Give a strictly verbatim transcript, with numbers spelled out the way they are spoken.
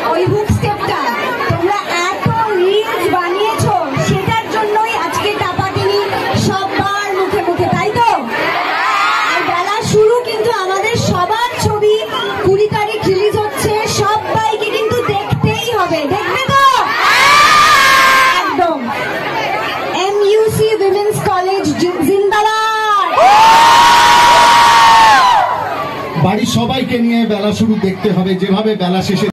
ওই হুক স্টেপটা তোমরা এত রিলস বানিয়েছো, সেটার জন্যই আজকে টাপাটিনি সবার মুখে মুখে, তাই তো? আর বেলা শুরু, কিন্তু আমাদের সবার ছবি কুড়ি তারিখ রিলিজ হচ্ছে, সবাইকে কিন্তু দেখতেই হবে। দেখবে তো? একদম। M U C women's college জিন্দাবাদ। বাড়ির সবাইকে নিয়ে বেলা শুরু দেখতে হবে, যেভাবে বেলা শেষে